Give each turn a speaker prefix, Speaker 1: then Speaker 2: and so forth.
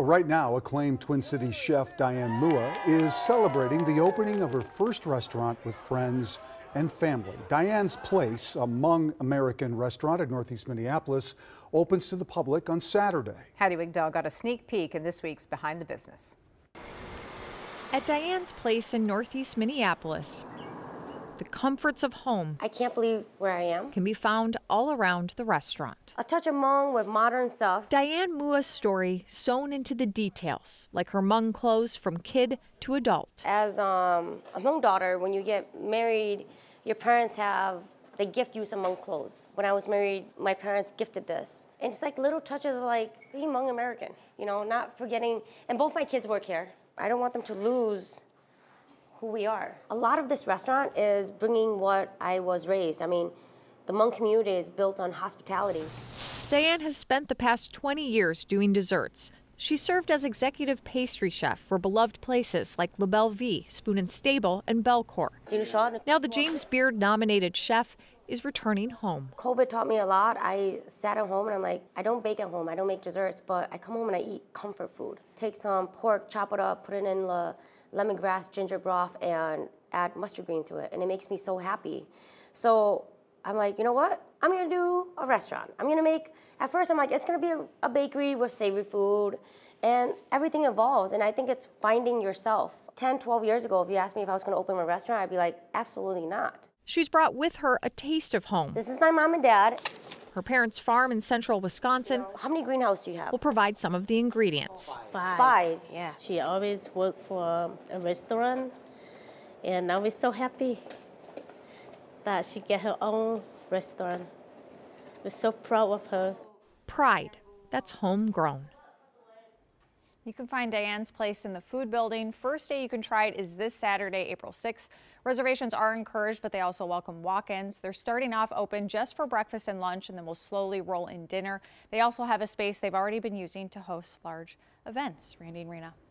Speaker 1: Right now, acclaimed Twin Cities chef Diane Moua is celebrating the opening of her first restaurant with friends and family. Diane's Place, a Hmong American restaurant in northeast Minneapolis, opens to the public on Saturday.
Speaker 2: Hattie Wigdell got a sneak peek in this week's Behind the Business.
Speaker 3: At Diane's Place in northeast Minneapolis, the comforts of home
Speaker 4: I can't believe where I am.
Speaker 3: Can be found all around the restaurant.
Speaker 4: A touch of Hmong with modern stuff.
Speaker 3: Diane Moua's story sewn into the details, like her Hmong clothes from kid to adult.
Speaker 4: As a Hmong daughter, when you get married, your parents they gift you some Hmong clothes. When I was married, my parents gifted this. And it's like little touches of like being Hmong American, you know, not forgetting, and both my kids work here. I don't want them to lose who we are. A lot of this restaurant is bringing what I was raised. I mean, the Hmong community is built on hospitality.
Speaker 3: Diane has spent the past 20 years doing desserts. She served as executive pastry chef for beloved places like La Belle Vie, Spoon and Stable, and Belcourt. Now the James Beard-nominated chef is returning home.
Speaker 4: COVID taught me a lot. I sat at home and I'm like, I don't bake at home, I don't make desserts, but I come home and I eat comfort food. Take some pork, chop it up, put it in lemongrass ginger broth and add mustard green to it, and it makes me so happy. So I'm like, you know what? I'm gonna do a restaurant. I'm gonna make, at first I'm like, it's gonna be a bakery with savory food, and everything evolves, and I think it's finding yourself. 10, 12 years ago, if you asked me if I was gonna open a restaurant, I'd be like, absolutely not.
Speaker 3: She's brought with her a taste of home.
Speaker 4: This is my mom and dad.
Speaker 3: Her parents' farm in central Wisconsin.
Speaker 4: How many greenhouses do you have?
Speaker 3: Will provide some of the ingredients.
Speaker 4: Five.
Speaker 5: Yeah. She always worked for a restaurant, and now we're so happy that she get her own restaurant. We're so proud of her.
Speaker 3: Pride. That's homegrown.
Speaker 2: You can find Diane's Place in the Food Building. First day you can try it is this Saturday, April 6th. Reservations are encouraged, but they also welcome walk-ins. They're starting off open just for breakfast and lunch, and then we'll slowly roll in dinner. They also have a space they've already been using to host large events. Randy and Rena.